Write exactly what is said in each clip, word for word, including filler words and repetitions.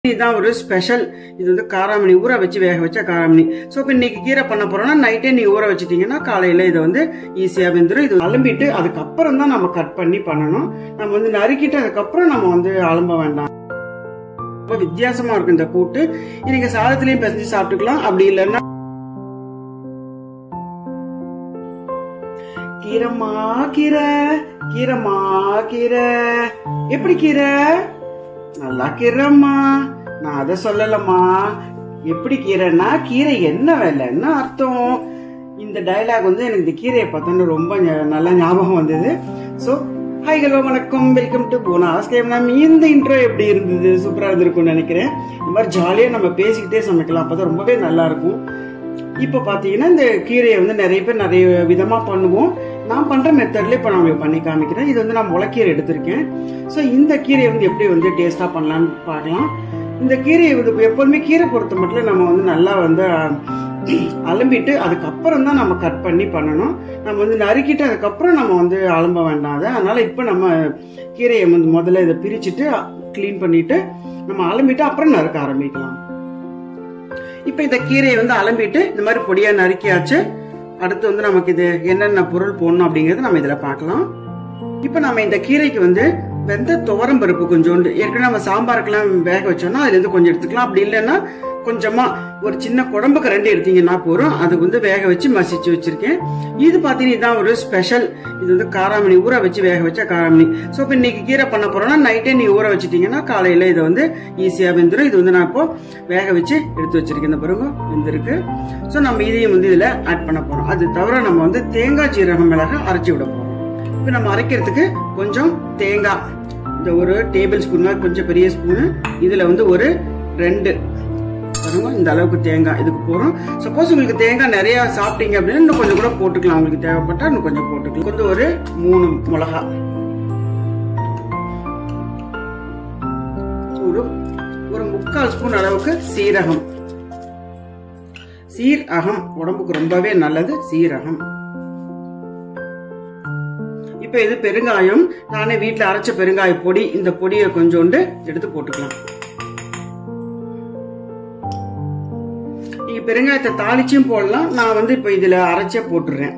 இதுதான் ஒரு ஸ்பெஷல். இது வந்து காராமணி ஊற வச்சு வேக வச்ச காராமணி. ஸோ இப்போ இன்னைக்கு கீரை பண்ண போறோம்னா நைட்டே நீ ஊற வச்சுட்டீங்கன்னா காலையில இதை வந்து ஈஸியா வெந்துடும். இது அலம்பிட்டு அதுக்கப்புறம் தான் நம்ம கட் பண்ணி பண்ணணும். நம்ம வந்து நறுக்கிட்டு அதுக்கப்புறம் நம்ம வந்து அலம்ப வேண்டாம். ரொம்ப வித்தியாசமா இருக்கும் இந்த கூட்டு. நீங்க சாதத்திலையும் பிசைஞ்சு சாப்பிட்டுக்கலாம். அப்படி இல்லைன்னா கீரைமா கீரை கீரைமா கீரை எப்படி கீரை நல்லா கீரைம்மா, நான் அதை சொல்லலம்மா. எப்படி கீரைன்னா கீரை என்ன வேலைன்னு அர்த்தம். இந்த டயலாக் வந்து எனக்கு இந்த கீரையை பார்த்தோன்னு ரொம்ப நல்லா ஞாபகம் வந்தது. ஸோ ஹாய் ஹலோ வணக்கம், வெல்கம் டு போனாஸ் கேம். நம்ம இந்த இன்ட்ரோ எப்படி இருந்தது? சூப்பரா இருந்திருக்கும்னு நினைக்கிறேன். இந்த மாதிரி ஜாலியா நம்ம பேசிக்கிட்டே சமைக்கலாம், அப்பதான் ரொம்பவே நல்லா இருக்கும். இப்ப பாத்தீங்கன்னா இந்த கீரையை வந்து நிறைய பேர் நிறைய விதமா பண்ணுவோம். நான் பண்ற மெத்தட்ல இப்ப நான் பண்ணி காமிக்கிறேன். இது வந்து நான் முளைக்கீரை எடுத்திருக்கேன். ஸோ இந்த கீரையை வந்து எப்படி வந்து டேஸ்டா பண்ணலாம்னு பார்க்கலாம். இந்த கீரையை வந்து எப்போதுமே கீரை பொறுத்த மட்டும் நம்ம வந்து நல்லா வந்து அலம்பிட்டு அதுக்கப்புறம் தான் நம்ம கட் பண்ணி பண்ணணும். நம்ம வந்து நறுக்கிட்டு அதுக்கப்புறம் நம்ம வந்து அலம்ப வேண்டாம். அதை அதனால இப்ப நம்ம கீரையை வந்து முதல்ல இதை பிரிச்சுட்டு கிளீன் பண்ணிட்டு நம்ம அலம்பிட்டு அப்புறம் நறுக்க ஆரம்பிக்கலாம். இப்ப இந்த கீரையை வந்து அலம்பிட்டு இந்த மாதிரி பொடியா நறுக்கியாச்சு. அடுத்து வந்து நமக்கு இது என்னென்ன பொருள் போடணும் அப்படிங்கறது நம்ம இதுல பார்க்கலாம். இப்ப நம்ம இந்த கீரைக்கு வந்து வெந்த துவரம் பருப்பு கொஞ்சோண்டு, ஏற்கனவே நம்ம சாம்பாருக்கெல்லாம் வேக வச்சோம்னா அதுல இருந்து கொஞ்சம் எடுத்துக்கலாம். அப்படி இல்லைன்னா கொஞ்சமா ஒரு சின்ன குழம்புக்கு ரெண்டு எடுத்தீங்கன்னா போறோம். அது வந்து வேக வச்சு மசிச்சு வச்சிருக்கேன். இது பாத்தீங்கன்னா இதுதான் ஒரு ஸ்பெஷல். இது வந்து காராமணி ஊற வச்சு வேக வச்ச காராமணி. ஸோ இப்போ இன்னைக்கு கீரை பண்ண போறோம்னா நைட்டே நீ ஊற வச்சுட்டீங்கன்னா காலையில இதை வந்து ஈஸியா வெந்துடும். இது வந்து நான் இப்போ வேக வச்சு எடுத்து வச்சிருக்கேன். இந்த பிறகு வெந்திருக்கு. ஸோ நம்ம இதையும் வந்து இதுல ஆட் பண்ண போறோம். அது தவிர நம்ம வந்து தேங்காய் சீரகம் மிளகாய் அரைச்சி விட போறோம். இப்போ நம்ம அரைக்கிறதுக்கு கொஞ்சம் தேங்காய், இந்த ஒரு டேபிள் ஸ்பூன் மாதிரி கொஞ்சம் பெரிய ஸ்பூனு, இதுல வந்து ஒரு ரெண்டு இந்த அளவுக்கு தேங்காய் இதுக்கு போறோம். சப்போஸ் உங்களுக்கு தேங்காய் நிறைய சாப்பிட்டீங்க அப்படின்னா இன்னும் கொஞ்சம் கூட போட்டுக்கலாம். உங்களுக்கு தேவைப்பட்டா இன்னும் கொஞ்சம் போட்டுக்கலாம். கொஞ்சம் ஒரு மூணு மிளகா, ஒரு ஒரு முக்கால் ஸ்பூன் அளவுக்கு சீரகம். சீரகம் உடம்புக்கு ரொம்பவே நல்லது. சீரகம். இப்ப இது பெருங்காயம். நானே வீட்டுல அரைச்ச பெருங்காய பொடி. இந்த பொடியை கொஞ்சோண்டு எடுத்து போட்டுக்கலாம். நீங்க பெருங்காயத்தை தாளிச்சும் போடலாம். நான் வந்து இப்ப இதுல அரைச்சே போட்டுறேன்.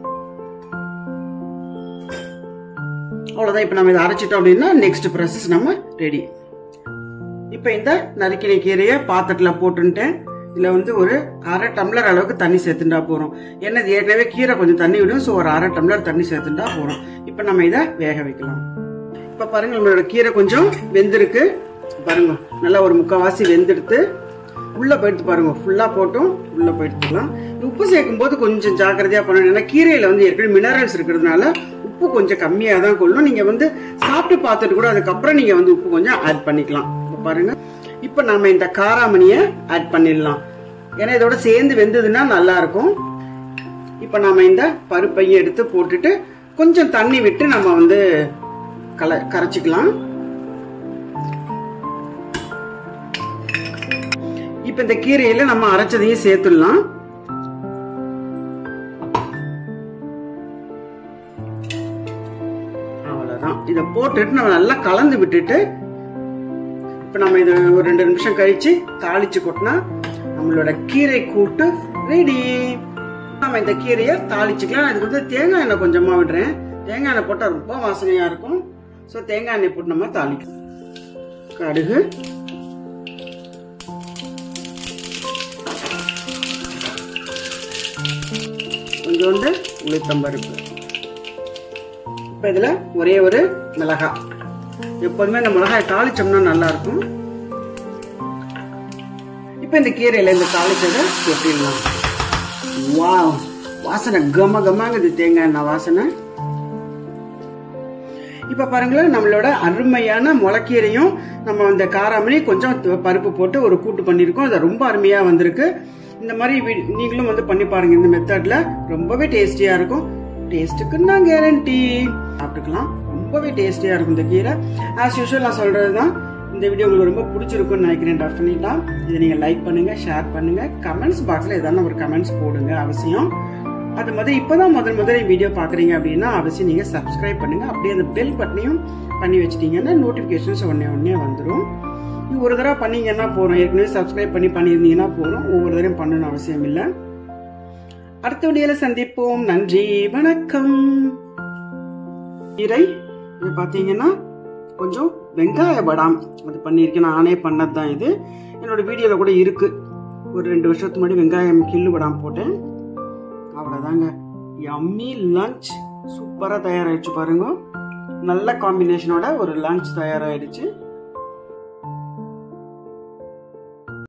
அவ்வளவுதான். இப்ப நம்ம இதை அரைச்சிட்டோம் அப்படின்னா நெக்ஸ்ட் ப்ராசஸ் நம்ம ரெடி. இப்ப இந்த நறுக்கின கீரையை பாத்திரத்துல போட்டுட்டேன். இதுல வந்து ஒரு அரை டம்ளர் அளவுக்கு தண்ணி சேர்த்துட்டா போறோம். ஏன்னா இது ஏற்கனவே கீரை கொஞ்சம் தண்ணி விடும். ஸோ ஒரு அரை டம்ளர் தண்ணி சேர்த்துட்டா போறோம். இப்ப நம்ம இதை வேக வைக்கலாம். இப்ப பாருங்க, நம்மளோட கீரை கொஞ்சம் வெந்திருக்கு. பாருங்க, நல்லா ஒரு முக்கால்வாசி வெந்தெடுத்து உள்ள போயிட்டு பாருங்க. ஃபுல்லா போட்டும் உள்ள போயிட்டுலாம். உப்பு சேர்க்கும் போது கொஞ்சம் ஜாக்கிரதையா பண்ணணும். ஏன்னா கீரையில வந்து ஏற்கனவே மினரல்ஸ் இருக்கிறதுனால உப்பு கொஞ்சம் கம்மியா தான் கொள்ளும். நீங்க வந்து சாப்பிட்டு பார்த்துட்டு கூட அதுக்கப்புறம் நீங்க வந்து உப்பு கொஞ்சம் ஆட் பண்ணிக்கலாம். பாருங்க, இப்ப நம்ம இந்த காராமணிய ஆட் பண்ணிடலாம். ஏன்னா இதோட சேர்ந்து வெந்ததுன்னா நல்லா இருக்கும். இப்ப நம்ம இந்த பருப்பையும் எடுத்து போட்டுட்டு கொஞ்சம் தண்ணி விட்டு நம்ம வந்து கல கரைச்சிக்கலாம். இப்ப இந்த கீரையில நம்ம அரைச்சதையும் சேர்த்துடலாம். அவ்வளவுதான். இத போட்டுட்டு நம்ம நல்லா கலந்து விட்டுட்டு இப்ப நம்ம இது ஒரு ரெண்டு நிமிஷம் கழிச்சு தாளிச்சு கொட்டினா நம்மளோட கீரை கூட்டு ரெடி. நம்ம இந்த கீரையை தாளிச்சுக்கலாம். அதுக்கு வந்து தேங்காய் எண்ணெய் கொஞ்சமா விடுறேன். தேங்காய் எண்ணெய் போட்டா ரொம்ப வாசனையா இருக்கும். ஸோ தேங்காய் எண்ணெய் போட்டு நம்ம தாளிக்கலாம். கடுகு, கொஞ்சோண்டு உளுத்தம்பருப்பு. இப்ப இதுல ஒரே ஒரு மிளகாய். எப்போதுமே இந்த மிளகாய் தாளிச்சோம்னா நல்லா இருக்கும். இப்ப இந்த கீரையில இந்த தாளிச்சதை கொட்டிடலாம். வாவ், வாசனை கம கமாங்குது, தேங்காய் எண்ணெய் வாசனை. இப்ப பாருங்களேன், நம்மளோட அருமையான முளைக்கீரையும் நம்ம இந்த காராமணி கொஞ்சம் பருப்பு போட்டு ஒரு கூட்டு பண்ணிருக்கோம். அது ரொம்ப அருமையா வந்திருக்கு. இந்த மாதிரி நீங்களும் வந்து பண்ணி பாருங்க. இந்த மெத்தட்ல ரொம்பவே டேஸ்டியா இருக்கும். டேஸ்ட்டுக்கு நான் கேரண்டி. சாப்பிட்டுக்கலாம். ரொம்பவே டேஸ்டியா இருக்கும் இந்த கீரை. ஆஸ் யூஷுவல் நான் சொல்றதுதான். இந்த வீடியோ உங்களுக்கு ரொம்ப பிடிச்சிருக்கும்னு நினைக்கிறேன். டெஃபினட்டா இதை நீங்க லைக் பண்ணுங்க, ஷேர் பண்ணுங்க, கமெண்ட்ஸ் பாக்ஸ்ல ஏதாவது ஒரு கமெண்ட்ஸ் போடுங்க அவசியம். அது மாதிரி இப்பதான் முதல் முதல் வீடியோ பாக்குறீங்க அப்படின்னா அவசியம் நீங்க சப்ஸ்கிரைப் பண்ணுங்க. அப்படியே அந்த பெல் பட்டனையும் பண்ணி வச்சிட்டீங்கன்னா நோட்டிபிகேஷன்ஸ் உடனே உடனே வந்துடும். இது ஒரு தடவை பண்ணீங்கன்னா போறோம். ஏற்கனவே சப்ஸ்கிரைப் பண்ணி பண்ணியிருந்தீங்கன்னா போறோம். ஒவ்வொரு தடவையும் பண்ணணும்னு அவசியம் இல்லை. அடுத்த வீடியோல சந்திப்போம். நன்றி, வணக்கம். கீரை இது பார்த்தீங்கன்னா கொஞ்சம் வெங்காய படாம் அது பண்ணியிருக்கேன். நானே பண்ணது தான் இது. என்னோட வீடியோவில் கூட இருக்கு. ஒரு ரெண்டு வருஷத்துக்கு முன்னாடி வெங்காயம் கிள்ளு படாம் போட்டேன். அவ்வளோதாங்க. யம்மி லஞ்ச் சூப்பராக தயாராகிடுச்சு பாருங்க. நல்ல காம்பினேஷனோட ஒரு லஞ்ச் தயாராகிடுச்சு.